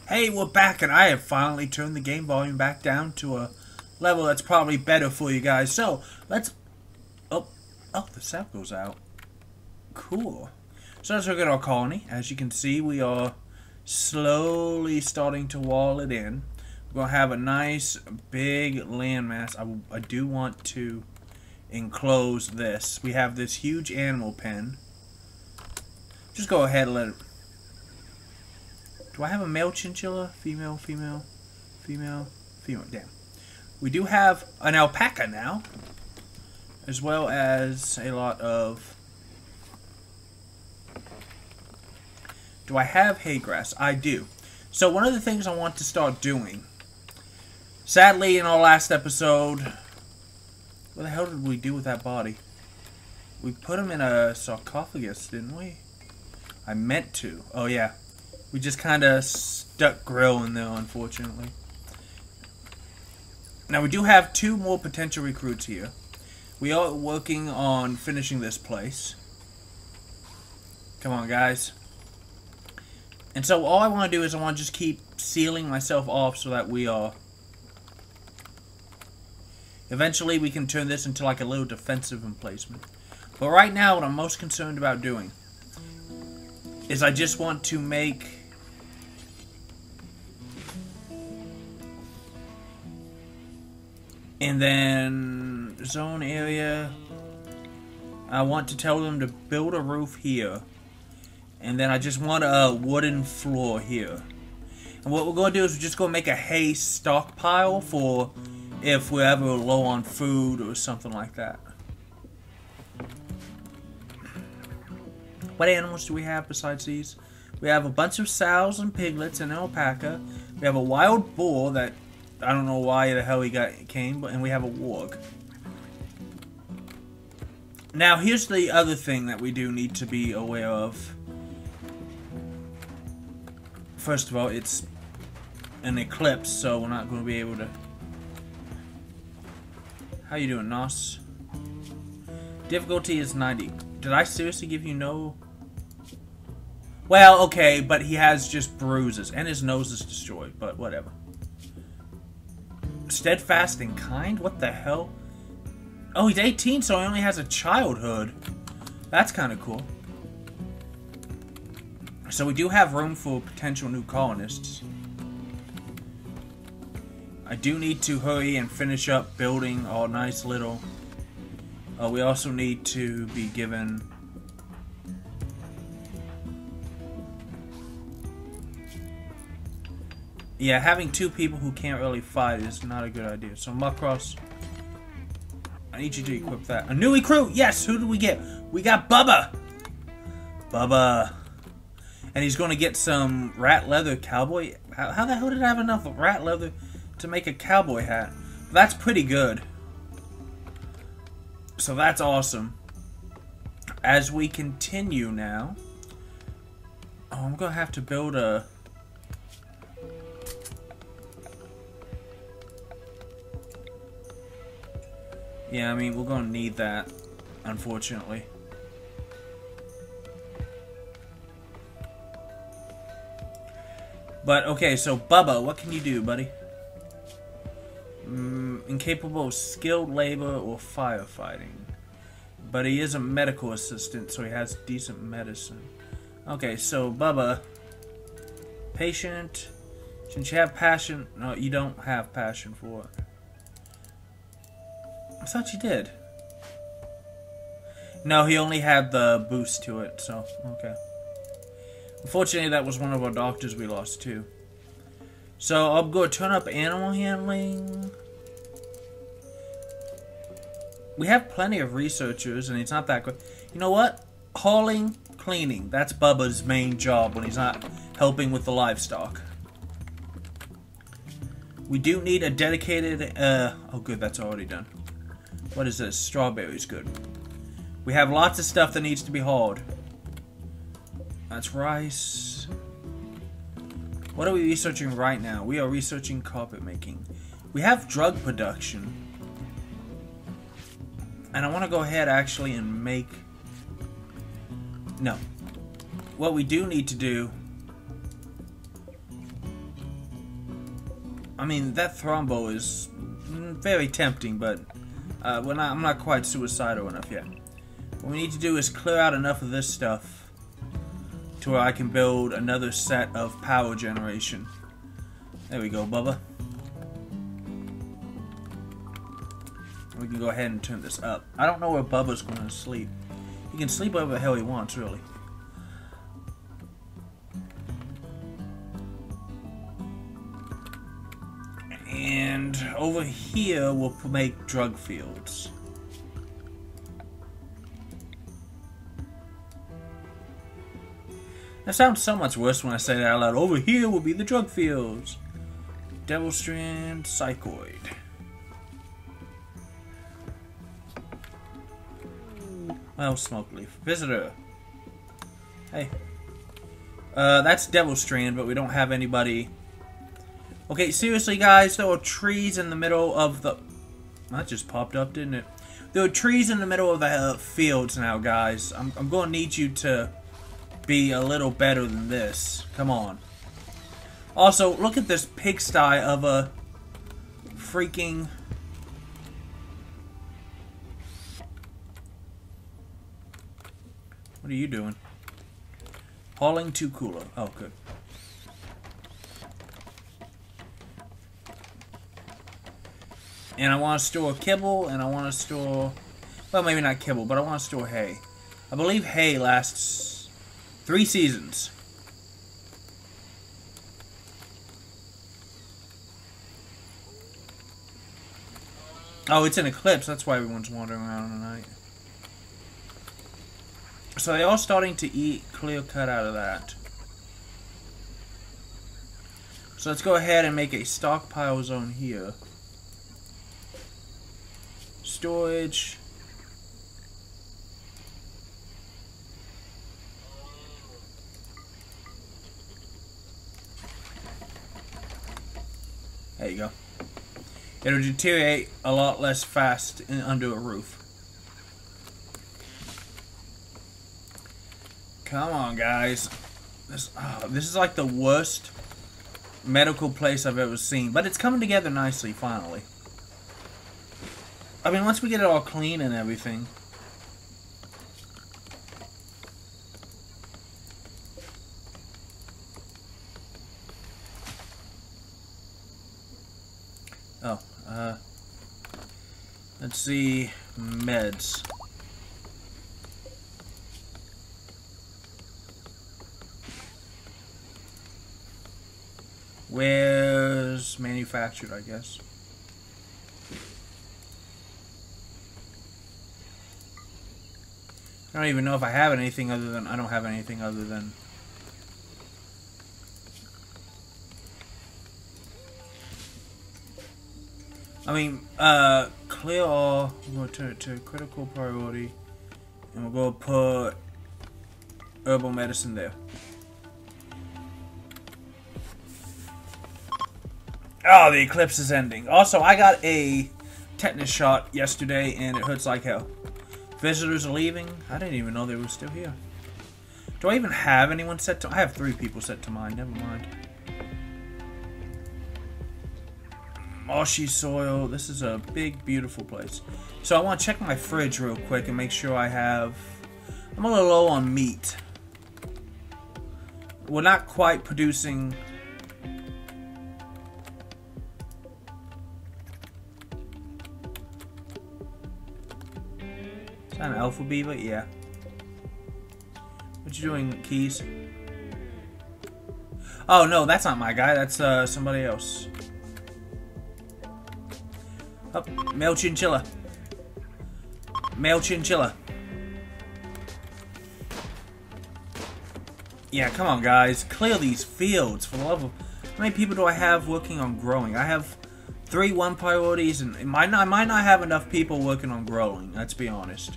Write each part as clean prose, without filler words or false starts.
Hey, we're back, and I have finally turned the game volume back down to a level that's probably better for you guys. So, let's... Oh, the sap goes out. Cool. So let's look at our colony. As you can see, we are slowly starting to wall it in. We're going to have a nice, big landmass. I do want to enclose this. We have this huge animal pen. Just go ahead and let it... Do I have a male chinchilla? Female, female, female, female. Damn. We do have an alpaca now, as well as a lot of... Do I have hay grass? I do. So one of the things I want to start doing, sadly in our last episode, what the hell did we do with that body? We put him in a sarcophagus, didn't we? I meant to. Oh yeah. We just kind of stuck Grill in there, unfortunately. Now we do have 2 more potential recruits here. We are working on finishing this place. Come on, guys. And so all I want to do is I want to just keep sealing myself off so that we are... Eventually we can turn this into like a little defensive emplacement. But right now what I'm most concerned about doing is I just want to make... And then zone area, I want to tell them to build a roof here. And then I just want a wooden floor here. And what we're going to do is we're just going to make a hay stockpile for if we're ever low on food or something like that. What animals do we have besides these? We have a bunch of sows and piglets and an alpaca. We have a wild boar that I don't know why the hell he came, and we have a warg. Now here's the other thing that we do need to be aware of. First of all, it's an eclipse, so we're not going to be able to... How you doing, Nos? Difficulty is 90. Did I seriously give you no... Well, okay, but he has just bruises, and his nose is destroyed, but whatever. Steadfast and kind? What the hell? Oh, he's 18, so he only has a childhood. That's kind of cool. So we do have room for potential new colonists. I do need to hurry and finish up building our nice little... we also need to be given... Yeah, having 2 people who can't really fight is not a good idea. So Muckross, I need you to equip that. A new recruit! Yes! Who do we get? We got Bubba! Bubba. And he's going to get some rat leather cowboy... How the hell did I have enough rat leather to make a cowboy hat? That's pretty good. So that's awesome. As we continue now... Oh, I'm going to have to build a... Yeah, I mean, we're going to need that, unfortunately. But, okay, so Bubba, what can you do, buddy? Incapable of skilled labor or firefighting. But he is a medical assistant, so he has decent medicine. Okay, so Bubba, patient. Since you have passion... No, you don't have passion for it. I thought you did. No, he only had the boost to it, so, okay. Unfortunately, that was one of our doctors we lost, too. So, I'm going to turn up animal handling. We have plenty of researchers, and it's not that good. You know what? Hauling, cleaning. That's Bubba's main job when he's not helping with the livestock. We do need a dedicated... oh, good, that's already done. What is this? Strawberries, good. We have lots of stuff that needs to be hauled. That's rice. What are we researching right now? We are researching carpet making. We have drug production. And I want to go ahead actually and make... No. What we do need to do I mean, that Thrombo is very tempting, but I'm not quite suicidal enough yet. What we need to do is clear out enough of this stuff to where I can build another set of power generation. There we go, Bubba. We can go ahead and turn this up. I don't know where Bubba's going to sleep. He can sleep wherever the hell he wants, really. And over here, we'll make drug fields. That sounds so much worse when I say that out loud. Over here will be the drug fields. Devil Strand, Psychoid. Well, Smoke Leaf. Visitor. Hey. That's Devil Strand, but we don't have anybody. Okay, seriously, guys, there are trees in the middle of the... That just popped up, didn't it? There are trees in the middle of the fields now, guys. I'm going to need you to be a little better than this. Come on. Also, look at this pigsty of a freaking... What are you doing? Hauling to cooler. Oh, good. And I want to store kibble, and I want to store... Well, maybe not kibble, but I want to store hay. I believe hay lasts 3 seasons. Oh, it's an eclipse. That's why everyone's wandering around in the night. So they are starting to eat clear cut out of that. So let's go ahead and make a stockpile zone here. Storage. There you go. It'll deteriorate a lot less fast under a roof. Come on, guys. This is like the worst medical place I've ever seen. But it's coming together nicely, finally. I mean, once we get it all clean and everything. Oh, let's see. Meds. Where's manufactured, I guess. I don't even know if I have anything other than... I don't have anything other than... I mean, clear all. We'll turn it to critical priority. And we'll go put herbal medicine there. Oh, the eclipse is ending. Also, I got a tetanus shot yesterday, and it hurts like hell. Visitors are leaving. I didn't even know they were still here. Do I even have anyone set to... I have 3 people set to mine. Never mind. Marshy soil. This is a big, beautiful place. So I want to check my fridge real quick and make sure I have... I'm a little low on meat. We're not quite producing... Is that an alpha beaver? Yeah. What you doing, Keys? Oh, no, that's not my guy. That's somebody else. Oh, male chinchilla. Male chinchilla. Yeah, come on, guys. Clear these fields, for the love of... How many people do I have working on growing? I have 3 1 priorities, and I might not have enough people working on growing, let's be honest.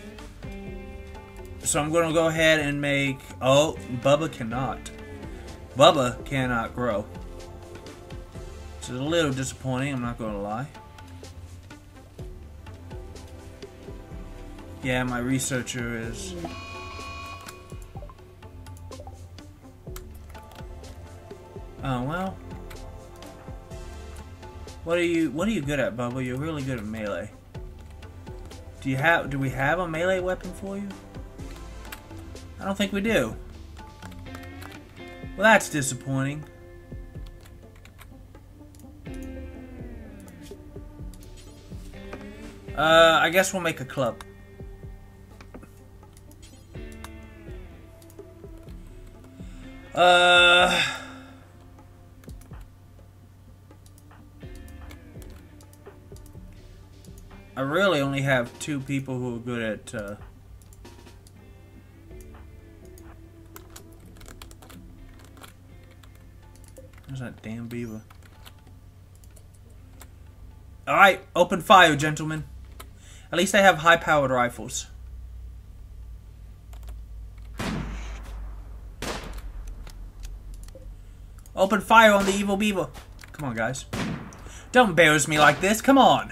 So I'm going to go ahead and make... Oh, Bubba cannot. Bubba cannot grow. It's a little disappointing, I'm not going to lie. Yeah, my researcher is... Oh, well. What are you good at, Bubba? You're really good at melee. Do we have a melee weapon for you? I don't think we do. Well, that's disappointing. I guess we'll make a club. I really only have 2 people who are good at, Where's that damn beaver? Alright, open fire, gentlemen. At least they have high-powered rifles. Open fire on the evil beaver. Come on, guys. Don't embarrass me like this. Come on.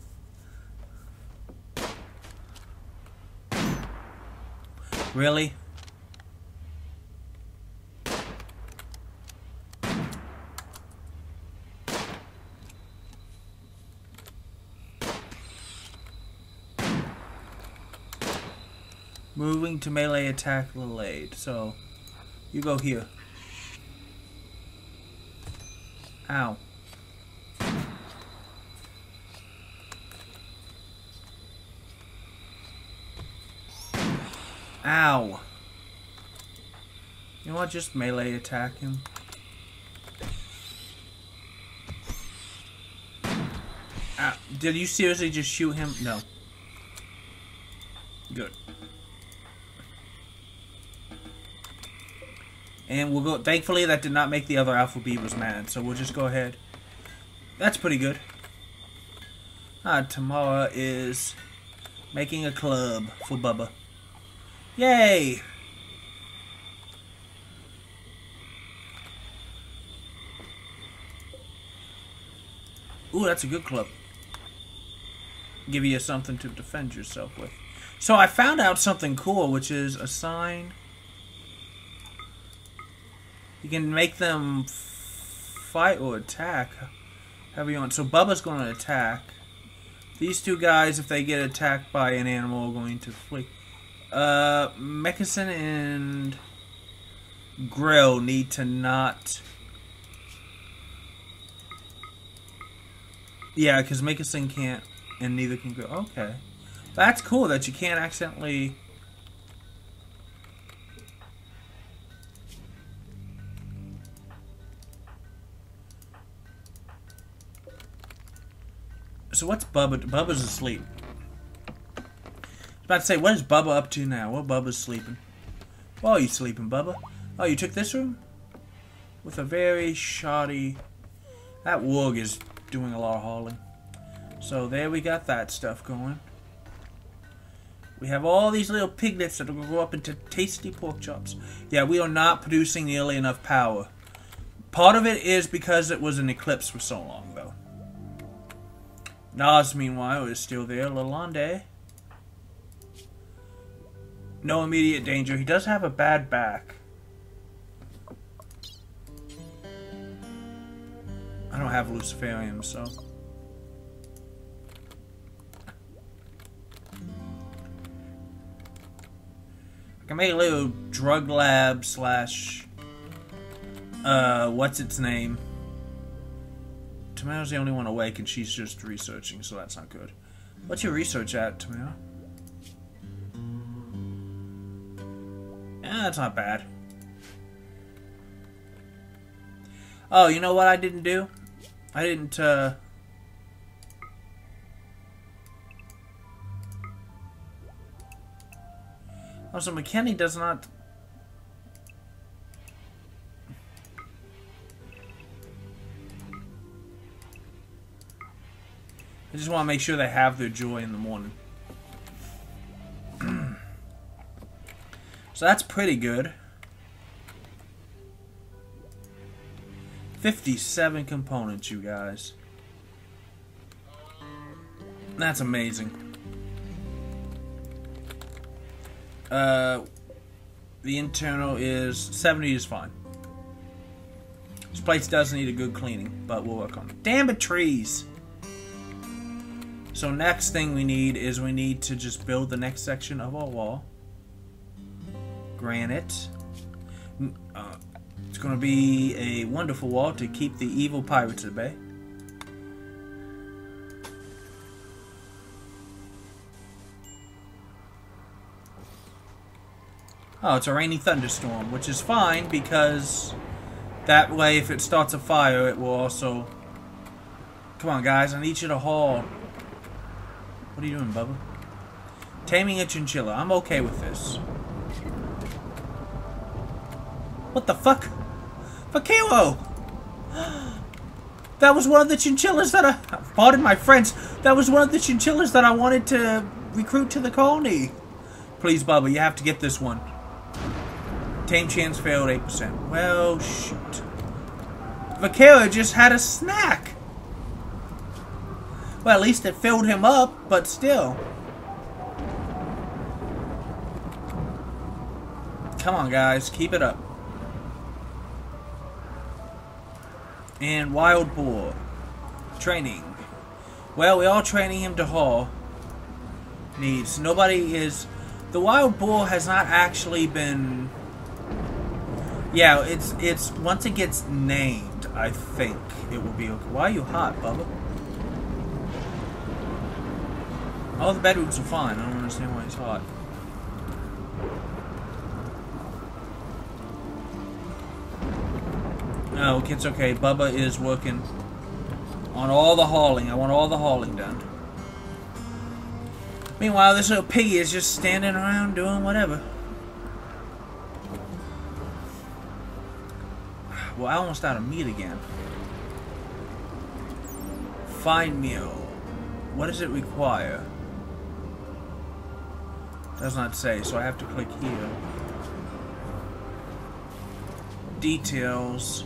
Really? Moving to melee attack delayed. So, you go here. Ow. Ow. You know what? Just melee attack him. Ow. Did you seriously just shoot him? No. Good. And we'll go. Thankfully, that did not make the other alpha beavers mad, so we'll just go ahead. That's pretty good. Tamara is making a club for Bubba. Yay! Ooh, that's a good club. Give you something to defend yourself with. So I found out something cool, which is a sign. You can make them fight or attack however you want. So Bubba's going to attack. These 2 guys, if they get attacked by an animal, are going to flee. Mechanson and Grill need to not... Yeah, because Mechanson can't, and neither can Grill. Okay. That's cool that you can't accidentally... So what's Bubba? Bubba's asleep. I was about to say, what is Bubba up to now? Well, Bubba's sleeping. Well, you sleeping, Bubba? Oh, you took this room? With a very shoddy... That Warg is doing a lot of hauling. So there we got that stuff going. We have all these little piglets that will grow up into tasty pork chops. Yeah, we are not producing nearly enough power. Part of it is because it was an eclipse for so long, though. Nas, meanwhile, is still there. Lalonde. No immediate danger. He does have a bad back. I don't have Luciferium, so... I can make a little drug lab slash... what's its name? Tamara's the only one awake and she's just researching, so that's not good. What's your research at, Tamara? Yeah, that's not bad. Oh, you know what I didn't do? I didn't, Oh, so McKinney does not... I just want to make sure they have their joy in the morning. So that's pretty good. 57 components, you guys. That's amazing. The internal is 70 is fine. This place does need a good cleaning, but we'll work on it. Damn it, trees! So next thing we need is we need to just build the next section of our wall. Granite. It's going to be a wonderful wall to keep the evil pirates at bay. Oh, it's a rainy thunderstorm, which is fine because that way if it starts a fire, it will also... Come on, guys, I need you to haul. What are you doing, Bubba? Taming a chinchilla. I'm okay with this. What the fuck? Vakilo! That was one of the chinchillas that I... Pardon my French. That was one of the chinchillas that I wanted to recruit to the colony. Please, Bubba, you have to get this one. Tame chance failed 8%. Well, shoot. Vakilo just had a snack. Well, at least it filled him up, but still. Come on, guys. Keep it up. And wild boar. Training. Well, we're all training him to haul. Needs. Nobody is... The wild boar has not actually been... Yeah, it's... Once it gets named, I think it will be okay. Why are you hot, Bubba? All the bedrooms are fine. I don't understand why he's hot. No, it's okay. Bubba is working on all the hauling. I want all the hauling done. Meanwhile, this little piggy is just standing around doing whatever. Well, I almost out of meat again. Fine meal. What does it require? Does not say, so I have to click here. Details.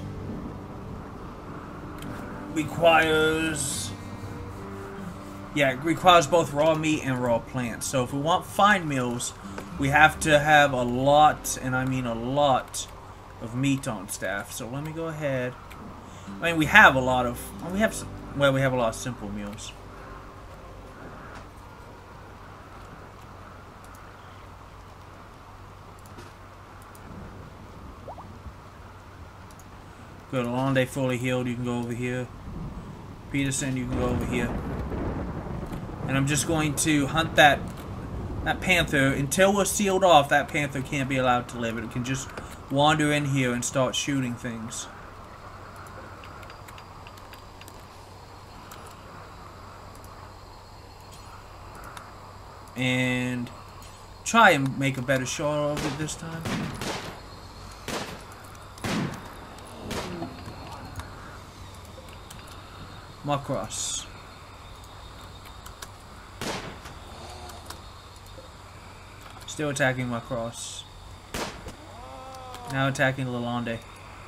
Requires... Yeah, it requires both raw meat and raw plants. So if we want fine meals, we have to have a lot, and I mean a lot, of meat on staff. So let me go ahead. I mean, we have a lot of... We have a lot of simple meals. Good, Alonde fully healed, you can go over here. Peterson, you can go over here. And I'm just going to hunt that panther. Until we're sealed off, that panther can't be allowed to live. It can just wander in here and start shooting things. And try and make a better shot of it this time. Macross. Still attacking Macross. Now attacking Lalonde.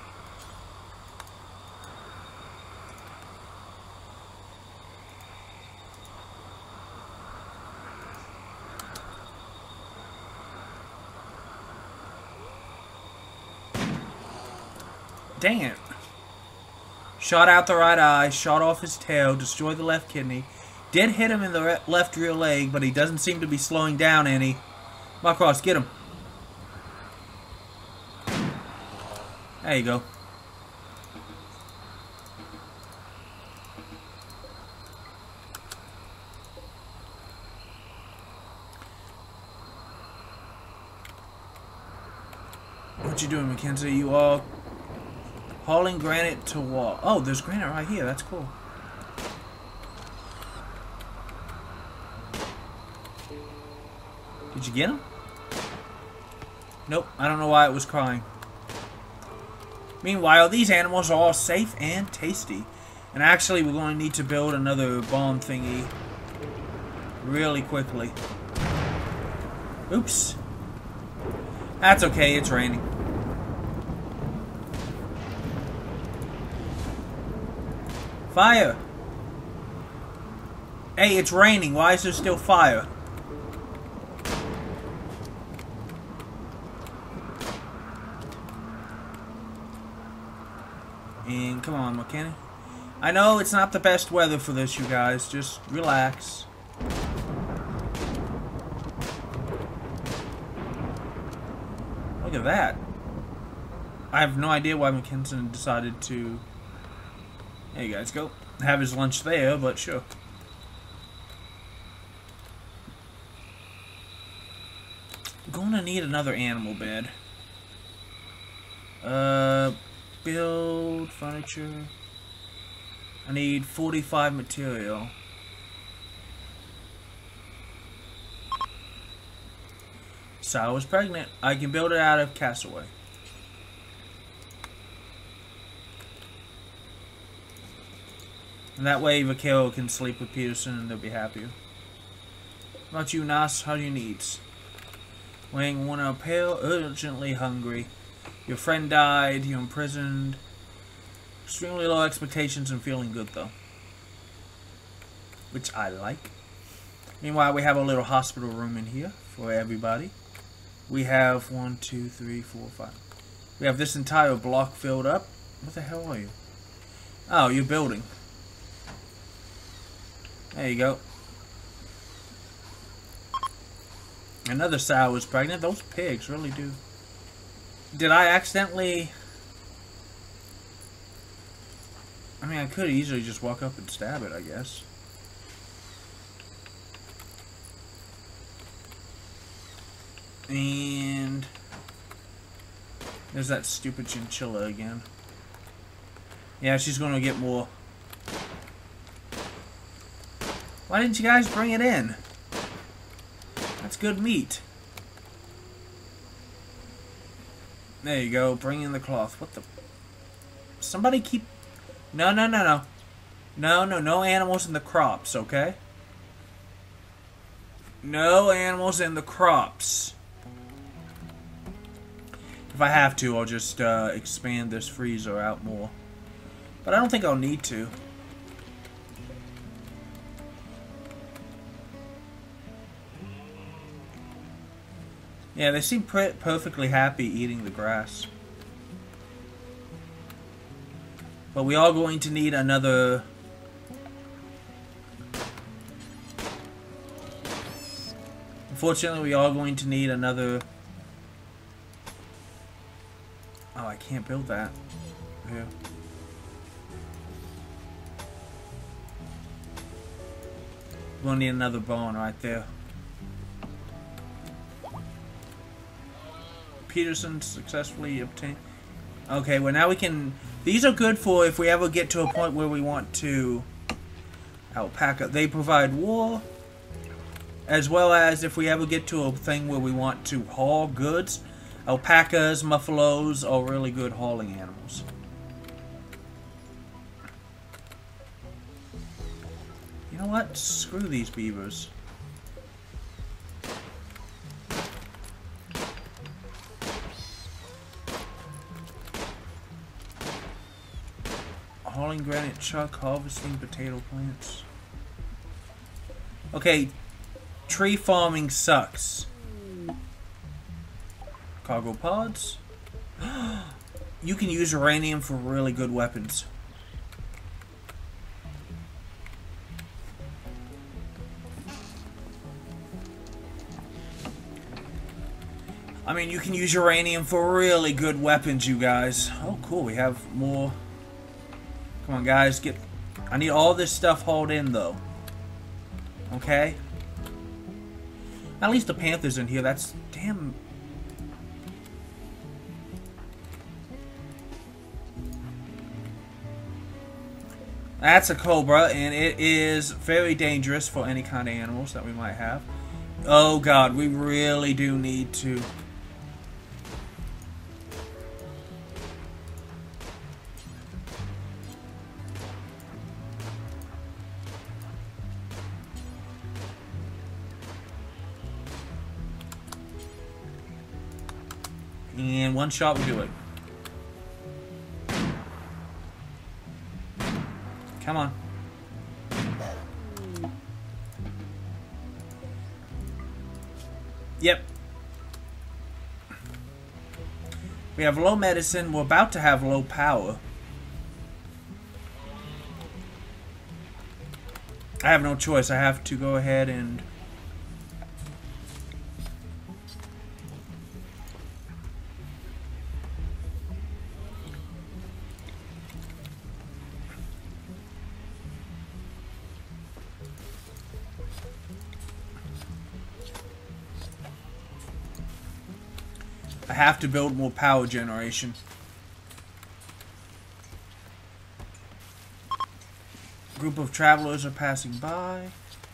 Dang it. Shot out the right eye, shot off his tail, destroyed the left kidney. Did hit him in the left rear leg, but he doesn't seem to be slowing down any. Macross, get him. There you go. What you doing, Mackenzie? You are hauling granite to wall. Oh, there's granite right here. That's cool. Did you get him? Nope. I don't know why it was crying. Meanwhile, these animals are all safe and tasty. And actually, we're going to need to build another bomb thingy really quickly. Oops. That's okay. It's raining. Fire! Hey, it's raining. Why is there still fire? mean, come on, McKinney. I know it's not the best weather for this, you guys. Just relax. Look at that. I have no idea why McKinson decided to... There you guys go. Have his lunch there, but sure. I'm gonna need another animal bed. Build furniture. I need 45 material. Sow is pregnant. I can build it out of castaway. And that way Vaquero can sleep with Peterson and they'll be happier. How about you, Nas? How do your needs? Weighing 1 up, pale, urgently hungry. Your friend died, you're imprisoned. Extremely low expectations and feeling good though. Which I like. Meanwhile, we have a little hospital room in here for everybody. We have 1, 2, 3, 4, 5. We have this entire block filled up. What the hell are you? Oh, you're building. There you go. Another sow is pregnant. Those pigs really do. Did I accidentally... I mean, I could easily just walk up and stab it, I guess. And... there's that stupid chinchilla again. Yeah, she's gonna get more. Why didn't you guys bring it in? That's good meat. There you go, bring in the cloth. What the... Somebody keep... No, no, no, no. No, no, no animals in the crops, okay? No animals in the crops. If I have to, I'll just expand this freezer out more. But I don't think I'll need to. Yeah, they seem perfectly happy eating the grass. But we are going to need another... Unfortunately, we are going to need another... Oh, I can't build that. Yeah. We'll need another bone right there. Peterson successfully obtained. Okay, well now we can... These are good for if we ever get to a point where we want to... Alpaca. They provide wool. As well as if we ever get to a thing where we want to haul goods. Alpacas, muffalos are really good hauling animals. You know what? Screw these beavers. Hauling granite chuck, harvesting potato plants. Okay, tree farming sucks. Cargo pods. You can use uranium for really good weapons. I mean, you can use uranium for really good weapons, you guys. Oh, cool. We have more. Come on, guys. Get. I need all this stuff hauled in, though. Okay? At least the Panther's in here. That's damn... That's a cobra, and it is very dangerous for any kind of animals that we might have. Oh god, we really do need to... And one shot will do it. Come on. Yep. We have low medicine. We're about to have low power. I have no choice. I have to go ahead and... I have to build more power generation. Group of travelers are passing by.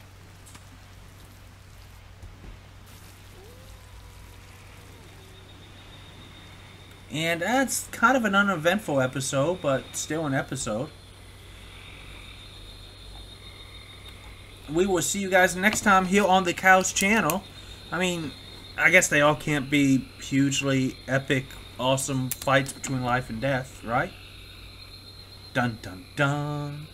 And that's kind of an uneventful episode, but still an episode. We will see you guys next time here on the Cows channel. I mean, I guess they all can't be hugely epic, awesome fights between life and death, right? Dun dun dun.